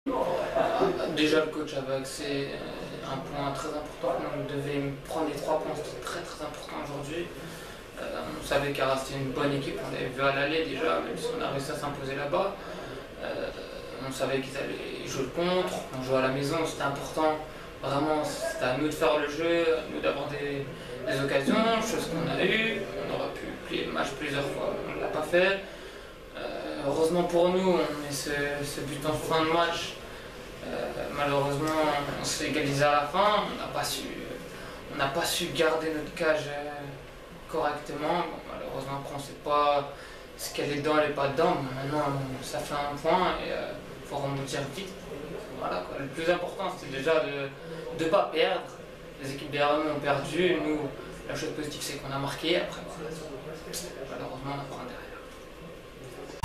Déjà, le coach avait axé un point très important. On devait prendre les 3 points, c'était très très important aujourd'hui. On savait qu'Arras c'était une bonne équipe, on l'avait vu à l'aller déjà, même si on a réussi à s'imposer là-bas. On savait qu'ils allaient jouer le contre, on jouait à la maison, c'était important. Vraiment, c'était à nous de faire le jeu, à nous d'avoir des occasions, chose qu'on a eu. On aurait pu plier le match plusieurs fois, on ne l'a pas fait. Heureusement pour nous, on met ce but en fin de match. Malheureusement, on s'est égalisé à la fin. On n'a pas su garder notre cage correctement. Bon, malheureusement, après, on ne sait pas ce qu'elle est dedans, elle n'est pas dedans. Mais maintenant, ça fait un point et il faut rebondir vite. Voilà, quoi. Le plus important, c'était déjà de ne pas perdre. Les équipes derrière nous ont perdu. Nous, la chose positive, c'est qu'on a marqué. Après, voilà, malheureusement, on a pris un derrière.